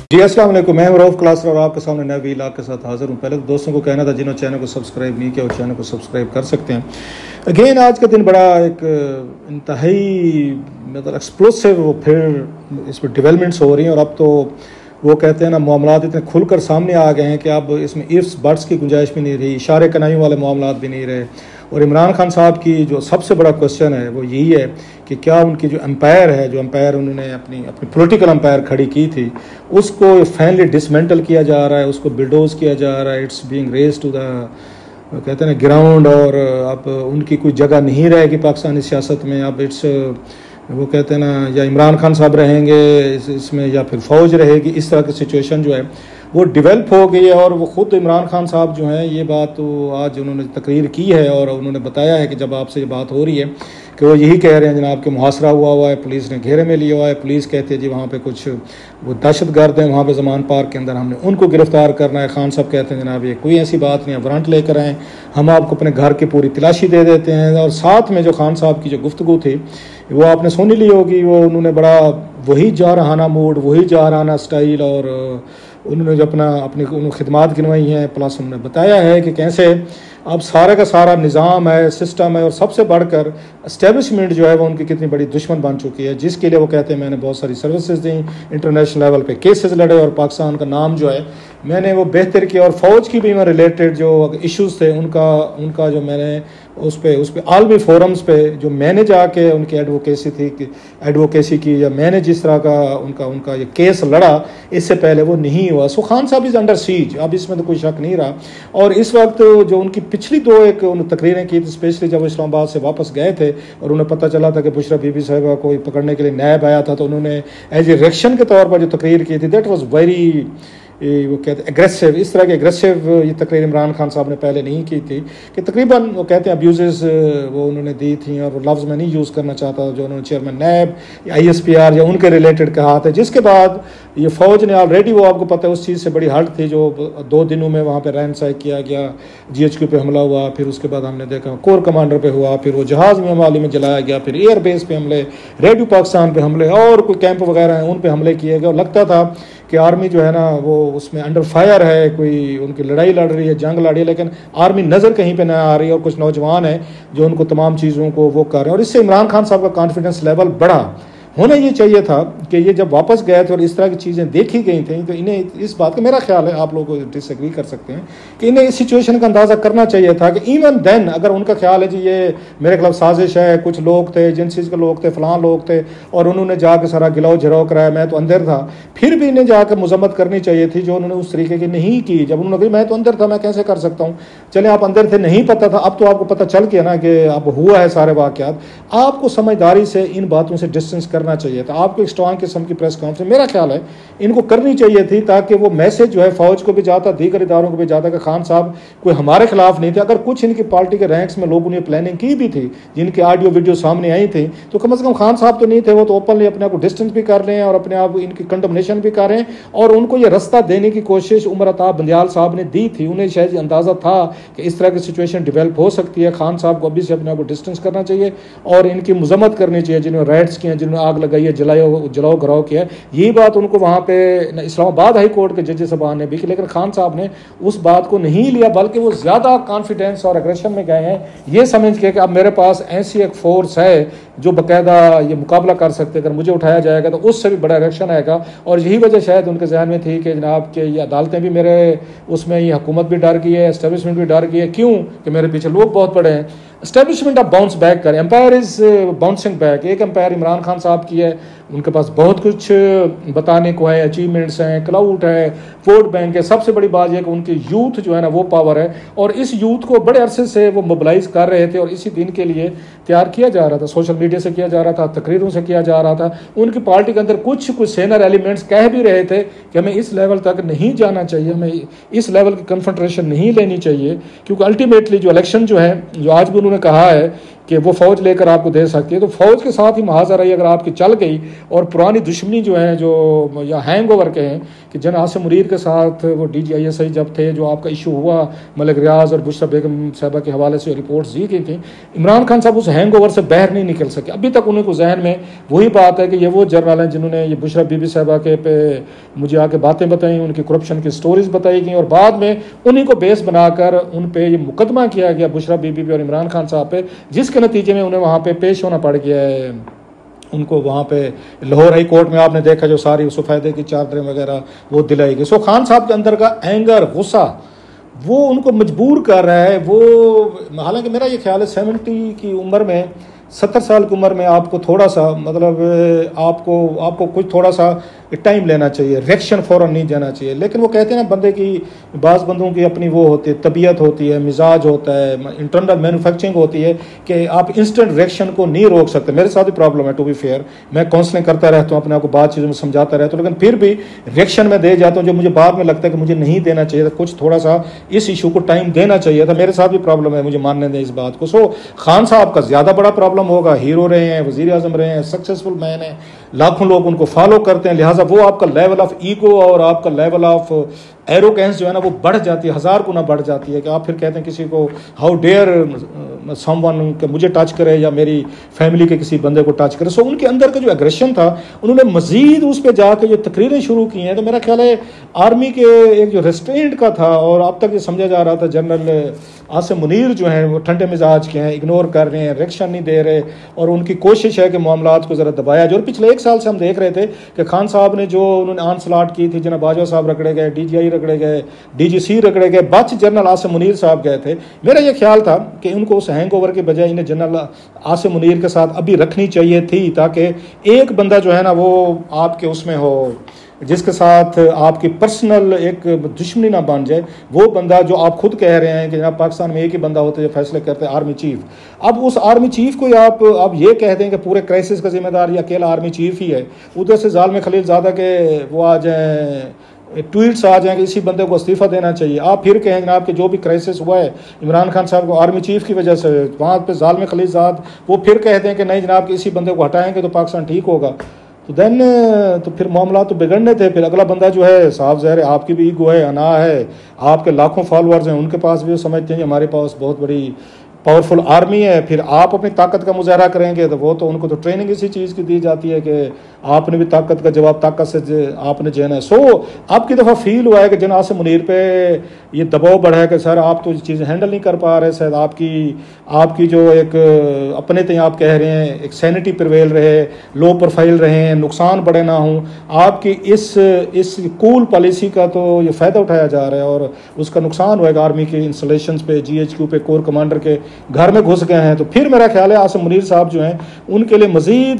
जी अस्सलाम वालेकुम। मैं रऊफ क्लासर और आपके सामने नए व्लॉग के साथ हाजिर हूँ। पहले तो दोस्तों को कहना था जिन्होंने चैनल को सब्सक्राइब नहीं किया वो चैनल को सब्सक्राइब कर सकते हैं। अगेन आज का दिन बड़ा एक इंतहाई मतलब एक्सप्लोसिव फिर इस पर डेवलपमेंट्स हो रही हैं और अब तो वो कहते हैं ना मामलात इतने खुलकर सामने आ गए हैं कि अब इसमें इफ्स बट्स की गुंजाइश भी नहीं रही, इशारे कनाइयों वाले मामलात भी नहीं रहे। और इमरान खान साहब की जो सबसे बड़ा क्वेश्चन है वो यही है कि क्या उनकी जो एम्पायर है, जो एम्पायर उन्होंने अपनी अपनी पॉलिटिकल एम्पायर खड़ी की थी, उसको फाइनली डिसमेंटल किया जा रहा है, उसको बिल्डोज किया जा रहा है। It's being raise to the कहते हैं ना ग्राउंड। और अब उनकी कोई जगह नहीं रहेगी पाकिस्तानी सियासत में। अब इट्स वो कहते हैं ना या इमरान खान साहब रहेंगे इसमें या फिर फ़ौज रहेगी। इस तरह की सिचुएशन जो है वो डेवलप हो गई है। और वो ख़ुद इमरान खान साहब जो हैं ये बात तो आज उन्होंने तकरीर की है और उन्होंने बताया है कि जब आपसे ये बात हो रही है कि वो यही कह रहे हैं जनाब कि मुहासरा हुआ है, पुलिस ने घेरे में लिया हुआ है। पुलिस कहती है जी वहाँ पे कुछ वो दहशतगर्द हैं वहाँ पे ज़मान पार्क के अंदर, हमने उनको गिरफ़्तार करना है। खान साहब कहते हैं जनाब ये कोई ऐसी बात नहीं है, वारंट लेकर आएँ, हम आपको अपने घर की पूरी तलाशी दे देते हैं। और साथ में जो खान साहब की जो गुफ्तगू थी वो आपने सुन ली होगी। वो उन्होंने बड़ा वही जारहाना मूड, वही जारहाना स्टाइल और उन्होंने जो अपनी खिदमात गिनवाई हैं, प्लस उन्होंने बताया है कि कैसे अब सारा का सारा निज़ाम है, सिस्टम है और सबसे बढ़कर एस्टेब्लिशमेंट जो है वो उनकी कितनी बड़ी दुश्मन बन चुकी है, जिसके लिए वो कहते हैं मैंने बहुत सारी सर्विसेज दी, इंटरनेशनल लेवल पे केसेस लड़े और पाकिस्तान का नाम जो है मैंने वो बेहतर किया। और फ़ौज की भी में रिलेटेड जो इश्यूज़ थे उनका जो मैंने उस पर आलमी फोरम्स पे जो मैंने जाके उनकी एडवोकेसी की या मैंने जिस तरह का उनका ये केस लड़ा, इससे पहले वो नहीं हुआ। सो खान साहब इज़ अंडर सीज, अब इसमें तो कोई शक नहीं रहा। और इस वक्त जो उनकी पिछली दो एक तकरीरें की थी, स्पेशली जब इस्लामाबाद से वापस गए थे और उन्हें पता चला था कि बुशरा बीबी साहिबा को पकड़ने के लिए नैब आया था, तो उन्होंने एज ए रिएक्शन के तौर पर जो तकरीर की थी दैट वाज वेरी वो कहते हैं एग्रेसिव। इस तरह की एग्रेसिव ये तकरीर इमरान खान साहब ने पहले नहीं की थी कि तकरीबन वो कहते हैं अब्यूज़ वो उन्होंने दी थी। और वो लफ्ज़ मैं नहीं यूज़ करना चाहता जो उन्होंने चेयरमैन नैब या ISPR या उनके रिलेटेड कहा था, जिसके बाद ये फ़ौज ने ऑलरेडी वो आपको पता है उस चीज़ से बड़ी हट थी जो 2 दिनों में वहाँ पर रैनसाई किया गया, GHQ पे हमला हुआ, फिर उसके बाद हमने देखा कोर कमांडर पे हुआ, फिर वो जहाज़ में माली में जलाया गया, फिर एयरबेस पे हमले, रेडियो पाकिस्तान पे हमले और कोई कैंप वगैरह हैं उन पे हमले किए गए। और लगता था कि आर्मी जो है ना वो उसमें अंडर फायर है, कोई उनकी लड़ाई लड़ रही है, जंग लड़ रही है, लेकिन आर्मी नज़र कहीं पे ना आ रही है और कुछ नौजवान हैं जो उनको तमाम चीज़ों को वो कर रहे हैं। और इससे इमरान खान साहब का कॉन्फिडेंस लेवल बढ़ा। होना ये चाहिए था कि ये जब वापस गए थे और इस तरह की चीज़ें देखी गई थी तो इन्हें इस बात का मेरा ख्याल है, आप लोग डिसएग्री कर सकते हैं, कि इन्हें इस सिचुएशन का अंदाज़ा करना चाहिए था कि इवन देन अगर उनका ख्याल है जी ये मेरे खिलाफ साजिश है, कुछ लोग थे, एजेंसीज के लोग थे, फलां लोग थे और उन्होंने जाकर सारा गिलाओ झराव कराया, मैं तो अंदर था, फिर भी इन्हें जाकर मजम्मत करनी चाहिए थी जो उन्होंने उस तरीके की नहीं की। जब उन्होंने कहा मैं तो अंदर था, मैं कैसे कर सकता हूँ, चले आप अंदर थे, नहीं पता था, अब तो आपको पता चल गया ना कि अब हुआ है सारे वाक़यात, आपको समझदारी से इन बातों से डिस्टेंस करना चाहिए था। आपको स्ट्रॉन्ग किस्म की प्रेस कॉन्फ्रेंस मेरा ख्याल है इनको करनी चाहिए थी ताकि वो मैसेज जो है फौज को भी जाता, दीगर इदारों को भी जाता कि खान साहब कोई हमारे खिलाफ नहीं थे। अगर कुछ इनकी पार्टी के रैंक्स में लोगों ने प्लानिंग की भी थी, जिनकी ऑडियो वीडियो सामने आई थी, तो कम से कम खान साहब तो नहीं थे, वो तो ओपनली अपने आप को डिस्टेंस भी कर रहे हैं और अपने आप इनकी कंडमनेशन भी कर रहे हैं। और उनको ये रास्ता देने की कोशिश उमर अताब बंदियाल साहब ने दी थी। उन्हें शायद अंदाजा था कि इस तरह की सिचुएशन डेवलप हो सकती है। खान साहब को अभी से अपने आप को डिस्टेंस करना चाहिए और इनकी मजम्मत करनी चाहिए जिन्होंने राइट्स किए हैं, जिन्होंने आग लगाई है, जलाओ घराव किया है। यही बात उनको वहाँ पे इस्लामाबाद हाई कोर्ट के जज साहबान ने भी की, लेकिन खान साहब ने उस बात को नहीं लिया, बल्कि वो ज़्यादा कॉन्फिडेंस और एग्रेशन में गए हैं, ये समझ के कि अब मेरे पास ऐसी एक फोर्स है जो बाकायदा ये मुकाबला कर सकते, अगर मुझे उठाया जाएगा तो उससे भी बड़ा रिएक्शन आएगा। और यही वजह शायद उनके जहन में थी कि जनाब के ये अदालतें भी मेरे उसमें, ये हुकूमत भी डर गई है, एस्टेब्लिशमेंट भी डर गई है। क्यों कि मेरे पीछे लोग बहुत बड़े हैं। एस्टेब्लिशमेंट अब बाउंस बैक करें, एम्पायर इज़ बाउंसिंग बैक। एक एम्पायर इमरान खान साहब की है, उनके पास बहुत कुछ बताने को है, अचीवमेंट्स हैं, क्लाउड है, वोट बैंक है। सबसे बड़ी बात यह कि उनकी यूथ जो है ना वो पावर है और इस यूथ को बड़े अरसे से वो मोबिलाइज कर रहे थे और इसी दिन के लिए तैयार किया जा रहा था। सोशल मीडिया से किया जा रहा था, तकरीरों से किया जा रहा था। उनकी पार्टी के अंदर कुछ सीनियर एलिमेंट्स कह भी रहे थे कि हमें इस लेवल तक नहीं जाना चाहिए, हमें इस लेवल की कन्फ्रंटेशन नहीं लेनी चाहिए, क्योंकि अल्टीमेटली जो इलेक्शन जो है, जो आज भी उन्होंने कहा है कि वो फ़ौज लेकर आपको दे सकती है, तो फ़ौज के साथ ही महाजराई अगर आपकी चल गई और पुरानी दुश्मनी जो है जो या हैंग ओवर के हैं कि जन आसिम मुनीर के साथ वो DGISI जब थे जो आपका इशू हुआ मलिक रियाज और बुशरा बेगम साहबा के हवाले से रिपोर्ट्स दी गई थी, इमरान खान साहब उस हैंग ओवर से बाहर नहीं निकल सके। अभी तक उनको जहन में वही बात है कि ये वो जनरल हैं जिन्होंने ये बुशरा बीबी साहबा के पे मुझे आके बातें बताई, उनकी करप्शन की स्टोरीज बताई गई और बाद में उन्हीं को बेस बनाकर उन पे ये मुकदमा किया गया बुशरा बीबी पे और इमरान खान साहब पे, जिसके नतीजे में उन्हें वहाँ पे पेश होना पड़ गया है। उनको वहाँ पे लाहौर हाई कोर्ट में आपने देखा जो सारी सफ़ेदे की चादरें वगैरह वो दिलाई गई। सो खान साहब के अंदर का एंगर, गुस्सा वो उनको मजबूर कर रहा है। वो हालांकि मेरा ये ख्याल है 70 की उम्र में, 70 साल की उम्र में आपको थोड़ा सा मतलब आपको कुछ थोड़ा सा टाइम लेना चाहिए, रिएक्शन फ़ौरन नहीं देना चाहिए। लेकिन वो कहते हैं ना बंदे की, बाज़ बंदों की अपनी वो होती है, तबीयत होती है, मिजाज होता है, इंटरनल मैन्युफैक्चरिंग होती है कि आप इंस्टेंट रिएक्शन को नहीं रोक सकते। मेरे साथ भी प्रॉब्लम है, टू बी फेयर। मैं काउंसलिंग करता रहता हूँ, अपने आप को बात चीज़ों में समझाता रहता हूँ, लेकिन फिर भी रिएक्शन में दे जाता हूँ जो मुझे बाद में लगता है कि मुझे नहीं देना चाहिए था, कुछ थोड़ा सा इस इशू को टाइम देना चाहिए था। मेरे साथ भी प्रॉब्लम है, मुझे मानने दें इस बात को। सो खान साहब का ज़्यादा बड़ा प्रॉब्लम होगा, हीरो रहे हैं, वज़ीर आज़म रहे हैं, सक्सेसफुल मैन है, लाखों लोग उनको फॉलो करते हैं, लिहाजा वो आपका लेवल ऑफ ईगो और आपका लेवल ऑफ एरोगेंस जो है ना वो बढ़ जाती है, 1000 गुना बढ़ जाती है कि आप फिर कहते हैं किसी को हाउ डेयर समवन कि मुझे टच करे या मेरी फैमिली के किसी बंदे को टच करे। सो उनके अंदर का जो एग्रेशन था उन्होंने मजीद उस पर जाकर जो तकरीरें शुरू की हैं, तो मेरा ख्याल है आर्मी के एक जो रेस्ट्रेंट का था और अब तक ये समझा जा रहा था जनरल आसिम मुनीर जो हैं वो ठंडे मिजाज के हैं, इग्नोर कर रहे हैं, रिएक्शन नहीं दे रहे और उनकी कोशिश है कि मामलात को ज़रा दबाया जाए। और पिछले 1 साल से हम देख रहे थे कि खान साहब ने जो उन्होंने आंसलाट की थी, जनाब बाजवा साहब रगड़े गए, DGI रगड़े गए, DGC रगड़े गए, बच जनरल आसिम मुनीर साहब गए थे। मेरा ये ख्याल था कि उनको उस हैंग ओवर के बजाय इन्हें जनरल आसिम मुनीर के साथ अभी रखनी चाहिए थी, ताकि एक बंदा जो है ना वो आपके उसमें हो जिसके साथ आपकी पर्सनल एक दुश्मनी ना बन जाए। वो बंदा जो आप खुद कह रहे हैं कि जनाब पाकिस्तान में एक ही बंदा होता है जो फैसले करते हैं, आर्मी चीफ। अब उस आर्मी चीफ को आप ये कह दें कि पूरे क्राइसिस का जिम्मेदार ये अकेला आर्मी चीफ ही है, उधर से जालिम खलीलज़ादा के वो आ जाएँ, ट्वीट्स आ जाएंगे इसी बंदे को इस्तीफ़ा देना चाहिए। आप फिर कहेंगे जनाब कि जो भी क्राइसिस हुआ है इमरान खान साहब को आर्मी चीफ की वजह से, वहाँ पे जालिम खलीलज़ाद वो फिर कह दें कि नहीं जनाब कि इसी बंदे को हटाएंगे तो पाकिस्तान ठीक होगा, तो फिर मामला तो बिगड़ने थे। फिर अगला बंदा जो है साफ ज़ाहिर है आपकी भी ईगो है, अना है, आपके लाखों फॉलोअर्स हैं, उनके पास भी वो समझते हैं हमारे पास बहुत बड़ी पावरफुल आर्मी है। फिर आप अपनी ताकत का मुजाहरा करेंगे तो वो तो उनको तो ट्रेनिंग इसी चीज़ की दी जाती है कि आपने भी ताकत का जवाब ताकत से आपने देना है। सो अब की दफ़ा फील हुआ है कि जनाब आसिम मुनीर पे ये दबाव बढ़ा है कि सर आप तो चीज़ें हैंडल नहीं कर पा रहे, शायद आपकी जो एक अपने तय आप कह रहे हैं एक सैनिटी प्रिवेल रहे, लो प्रोफाइल रहे, नुकसान बड़े ना हों, आपकी इस कूल पॉलिसी का तो ये फ़ायदा उठाया जा रहा है और उसका नुकसान होएगा आर्मी के इंस्टॉलेशंस पे, GHQ पे, कोर कमांडर के घर में घुस गए हैं। तो फिर मेरा ख्याल है आसिम मुनीर साहब जो हैं उनके लिए मजीद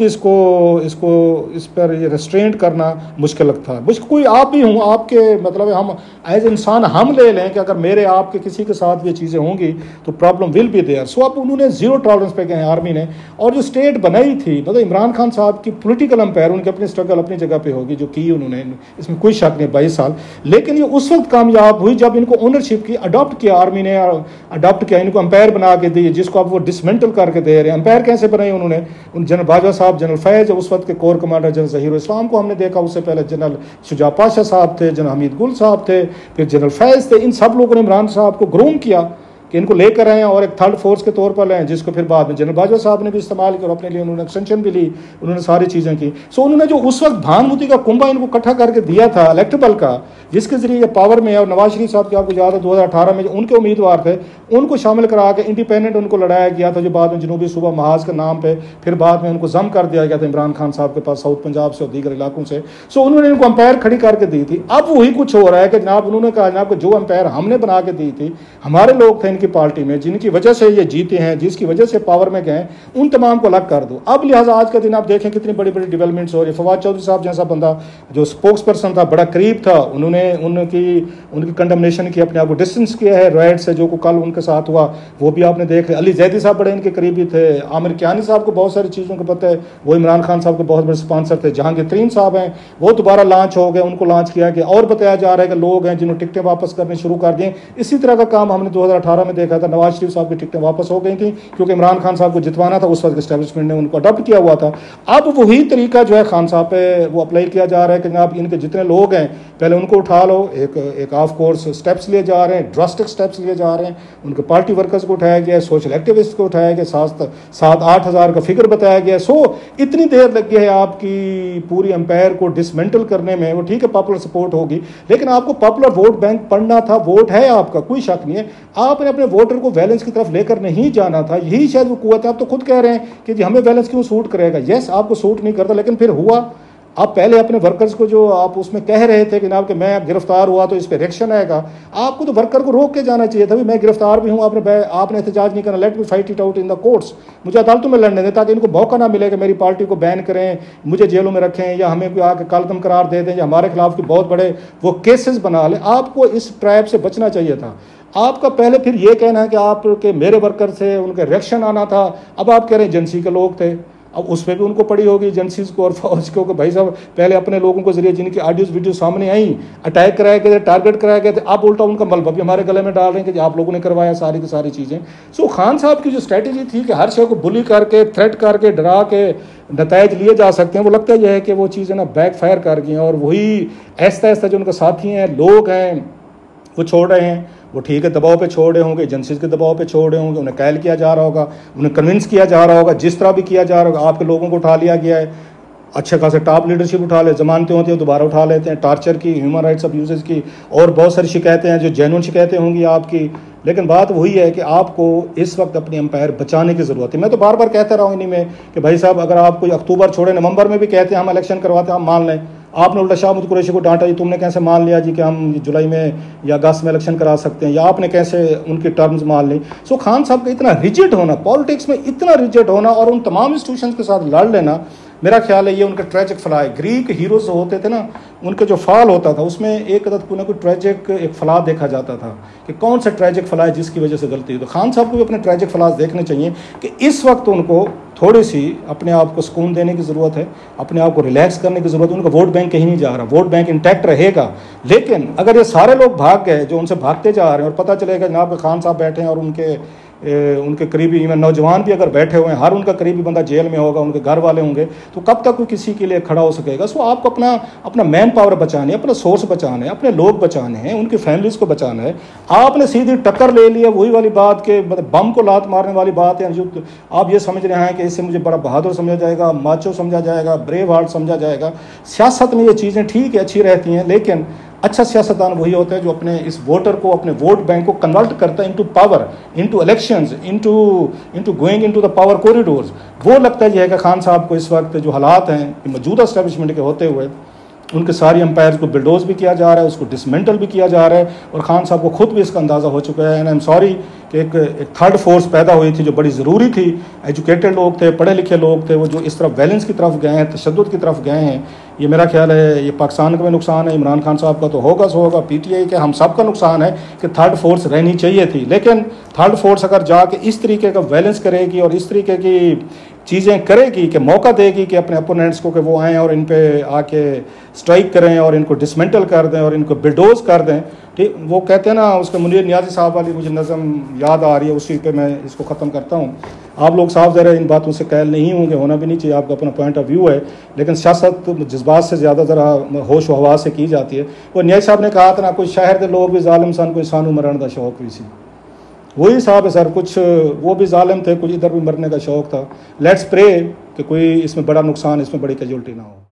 इस पर ये रेस्ट्रेंट करना मुश्किल लगता है। कोई आप भी हूँ, आपके मतलब हम एज इंसान हम ले लें कि अगर मेरे आपके किसी के साथ ये चीज़ें होंगी तो problem will be there. So अब उन्होंने जीरो टॉलरेंस पे गए आर्मी ने, और जो स्टेट बनाई थी मतलब इमरान खान साहब की पॉलिटिकल अंपायर, उनकी अपनी स्ट्रगल अपनी जगह पे होगी जो की उन्होंने, इसमें कोई शक नहीं, 22 साल। लेकिन ये उस वक्त कामयाब हुई जब इनको ओनरशिप की अडॉप्ट किया आर्मी ने, अडॉप्ट किया, इनको अंपायर बना के दी, जिसको अब वो डिसमेंटल करके दे रहे हैं। अंपायर कैसे बनाए उन्होंने, उन जनरल बाजवा साहब, जनरल फैज, उस वक्त के core commander general Zaheerul Islam को हमने देखा, उससे पहले जनरल शुजा पाशा साहब थे, जनरल हमीद गुल साहब थे, फिर जनरल फैज थे। इन सब लोगों ने इमरान साहब को ग्रूम किया कि इनको लेकर आए और एक थर्ड फोर्स के तौर पर लाएं, जिसको फिर बाद में जनरल बाजवा साहब ने भी इस्तेमाल किया और अपने लिए उन्होंने एक्सटेंशन भी ली, उन्होंने सारी चीज़ें की। सो उन्होंने जो उस वक्त भानुमती का कुंभा इनको इकट्ठा करके दिया था इलेक्टेबल का, जिसके जरिए ये पावर में है, और नवाज शरीफ साहब की आपको याद है 2018 में जो उनके उम्मीदवार थे उनको शामिल करा के इंडिपेंडेंट उनको लड़ाया गया था, जो बाद में जनूबी सूबा महाज के नाम पर फिर बाद में उनको जम कर दिया गया था इमरान खान साहब के पास साउथ पंजाब से और दीगर इलाकों से। सो उन्होंने इनको अंपायर खड़ी करके दी थी। अब वही कुछ हो रहा है कि जनाब उन्होंने कहा जनाब जो अंपायर हमने बना के दी थी, हमारे लोग थे इनकी पार्टी में जिनकी वजह से ये जीते हैं, जिसकी वजह से पावर में गए, उन तमाम को अलग कर दो। अब लिहाजा आज का दिन आप देखें कितनी बड़ी बड़ी डेवलपमेंट्स हो रही है। फवाद चौधरी साहब जैसा बंदा जो स्पोक्स पर्सन था, बड़ा करीब था, उन्होंने उनकी कंडमनेशन की, अपने आप को डिस्टेंस किया है राइट से, जो को कल उनका उनके साथ हुआ वो भी आपने देख लिया। अली जैदी साहब बड़े इनके करीबी थे। आमिर कियानी साहब को बहुत सारी चीज़ों को पता है, वो इमरान खान साहब के बहुत बड़े स्पॉन्सर थे। जहांगीर तरीन साहब हैं, वो दोबारा लॉन्च हो गए, उनको लॉन्च किया गया। और बताया जा रहा है कि लोग हैं जिन्होंने टिकटें वापस करने शुरू कर दिए। इसी तरह का काम हमने 2018 में देखा था, नवाज शरीफ साहब की टिकटें वापस हो गई थी क्योंकि इमरान खान साहब को जितवाना था, उस वक्त एस्टेब्लिशमेंट ने उनको अडॉप्ट किया हुआ था। अब वही तरीका जो है खान साहब पे वो अप्लाई किया जा रहा है कि जनाब इनके जितने लोग हैं पहले उनको उठा लो। एक ऑफ कोर्स स्टेप्स लिए जा रहे हैं, ड्रास्टिक स्टेप्स लिए जा रहे हैं। उनके पार्टी वर्कर्स को उठाया गया, सोशल एक्टिविस्ट को उठाया गया, 7-8 हज़ार का फिगर बताया गया। इतनी देर लग गई है आपकी पूरी एम्पायर को डिसमेंटल करने में। वो ठीक है पॉपुलर सपोर्ट होगी, लेकिन आपको पॉपुलर वोट बैंक पढ़ना था। वोट है आपका, कोई शक नहीं है। आपने अपने वोटर को वैलेंस की तरफ लेकर नहीं जाना था। यही शायद वो कुव्वत है। आप तो खुद कह रहे हैं कि जी हमें वैलेंस क्यों सूट करेगा। यस, आपको सूट नहीं करता, लेकिन फिर हुआ। आप पहले अपने वर्कर्स को जो आप उसमें कह रहे थे कि जनाब कि मैं गिरफ्तार हुआ तो इस पर रिएक्शन आएगा, आपको तो वर्कर को रोक के जाना चाहिए था। भी मैं गिरफ्तार भी हूँ, आपने एहतजाज नहीं करना। Let me fight it out in the courts, मुझे अदालतों में लड़ने दें ताकि इनको मौका ना मिले कि मेरी पार्टी को बैन करें, मुझे जेलों में रखें या हमें कोई आके कलदम करार दे दें या हमारे खिलाफ के बहुत बड़े वो केसेस बना लें। आपको इस ट्रैप से बचना चाहिए था। आपका पहले फिर ये कहना है कि आपके मेरे वर्कर थे, उनके रिएक्शन आना था। अब आप कह रहे हैं एजेंसी के लोग थे, अब उस पर भी उनको पड़ी होगी एजेंसीज को और फौज को कि भाई साहब पहले अपने लोगों को जरिए जिनकी ऑडियोज वीडियो सामने आई, अटैक कराए गए थे, टारगेट कराए गए थे, आप उल्टा उनका मलबा भी हमारे गले में डाल रहे हैं कि आप लोगों ने करवाया सारी की सारी चीज़ें। सो खान साहब की जो स्ट्रैटेजी थी कि हर शय को बुली करके, थ्रेट करके, डरा के नतायज लिए जा सकते हैं, वो लगता यह है कि वो चीज़ें ना बैक फायर कर गई हैं। और वही ऐसा ऐसा जो उनके साथी हैं, लोग हैं, वो छोड़ रहे हैं। वो ठीक है दबाव पे छोड़ रहे होंगे, एजेंसीज के दबाव पे छोड़ रहे होंगे, उन्हें कैल किया जा रहा होगा, उन्हें कन्विंस किया जा रहा होगा, जिस तरह भी किया जा रहा होगा। आपके लोगों को उठा लिया गया है, अच्छे खासे टॉप लीडरशिप उठा ले, जमानतें होती हैं दोबारा उठा लेते हैं, टॉर्चर की, ह्यूमन राइट्स अब्यूज़ की और बहुत सारी शिकायतें हैं जो जेन्युइन शिकायतें होंगी आपकी। लेकिन बात वही है कि आपको इस वक्त अपनी एम्पायर बचाने की ज़रूरत है। मैं तो बार बार कहता रहा हूँ इन्हीं में कि भाई साहब अगर आप कोई अक्टूबर छोड़े, नवंबर में भी कहते हैं हम इलेक्शन करवाते हैं, हम मान लें। आपने उल्टा शाह महमूद कुरैशी को डांटा, जी तुमने कैसे मान लिया जी कि हम जुलाई में या अगस्त में इलेक्शन करा सकते हैं, या आपने कैसे उनकी टर्म्स मान ली। सो खान साहब का इतना रिजिड होना, पॉलिटिक्स में इतना रिजिड होना और उन तमाम इंस्टीट्यूशंस के साथ लड़ लेना, मेरा ख्याल है ये उनका ट्रेजिक फला है। ग्रीक हीरोज जो होते थे ना, उनके जो फॉल होता था उसमें एक अदद कोई ना कोई ट्रेजिक एक फला देखा जाता था कि कौन सा ट्रेजिक फला है जिसकी वजह से गलती हुई। तो खान साहब को भी अपने ट्रेजिक फलास देखने चाहिए कि इस वक्त उनको थोड़ी सी अपने आप को सुकून देने की ज़रूरत है, अपने आप को रिलैक्स करने की ज़रूरत है। उनका वोट बैंक कहीं नहीं जा रहा, वोट बैंक इंटैक्ट रहेगा। लेकिन अगर ये सारे लोग भाग गए जो उनसे भागते जा रहे हैं और पता चलेगा जनाब खान साहब बैठे हैं और उनके करीबी इवन नौजवान भी अगर बैठे हुए हैं, हर उनका करीबी बंदा जेल में होगा, उनके घर वाले होंगे, तो कब तक कोई किसी के लिए खड़ा हो सकेगा। सो आपको अपना मैन पावर बचाने, अपना सोर्स बचाना है, अपने लोग बचाने हैं, उनकी फैमिलीज को बचाना है। आपने सीधी टक्कर ले ली है, वही वाली बात के बम को लात मारने वाली बात है। जो आप ये समझ रहे हैं कि इससे मुझे बड़ा बहादुर समझा जाएगा, माचो समझा जाएगा, ब्रेव हार्ट समझा जाएगा। सियासत में ये चीज़ें ठीक है, अच्छी रहती हैं, लेकिन अच्छा सियासतदान वही होता है जो अपने इस वोटर को, अपने वोट बैंक को कन्वर्ट करता है into power, into elections, into going into the power corridors. वो लगता है कि खान साहब को इस वक्त जो हालात हैं मौजूदा एस्टेब्लिशमेंट के होते हुए, उनके सारी एम्पायर्स को बिल्डोज भी किया जा रहा है, उसको डिसमेंटल भी किया जा रहा है। और खान साहब को खुद भी इसका अंदाज़ा हो चुका है। एंड आई एम सॉरी कि एक थर्ड फोर्स पैदा हुई थी जो बड़ी ज़रूरी थी। एजुकेटेड लोग थे, पढ़े लिखे लोग थे, वो जो इस तरफ वैलेंस की तरफ गए हैं, तशद्दुद की तरफ गए हैं। ये मेरा ख्याल है ये पाकिस्तान का भी नुकसान है, इमरान खान साहब का तो होगा सो होगा, PTI के हम सब का नुकसान है कि थर्ड फोर्स रहनी चाहिए थी। लेकिन थर्ड फोर्स अगर जाके इस तरीके का वैलेंस करेगी और इस तरीके की चीज़ें करेगी कि मौका देगी कि अपने अपोनेंट्स को कि वो आएँ और इन पे आके स्ट्राइक करें और इनको डिसमेंटल कर दें और इनको बिल्डोज कर दें, ठीक। वो कहते हैं ना, उसके मुनीर नियाज़ी साहब वाली मुझे नज़म याद आ रही है, उसी पे मैं इसको ख़त्म करता हूँ। आप लोग साफ ज़रा इन बातों से कैल नहीं होंगे, होना भी नहीं चाहिए, आपका अपना पॉइंट ऑफ व्यू है, लेकिन सियासत जज्बात से ज़्यादा ज़रा होश व हवास से की जाती है। वो नियाज़ी साहब ने कहा था ना, कोई शहर के लोग भी जालिम सन, कोई सानू मरण का शौक भी सी। वही साहब है सर, कुछ वो भी जालिम थे, कुछ इधर भी मरने का शौक था। लेट्स प्रे कि कोई इसमें बड़ा नुकसान, इसमें बड़ी कैजुअल्टी ना हो।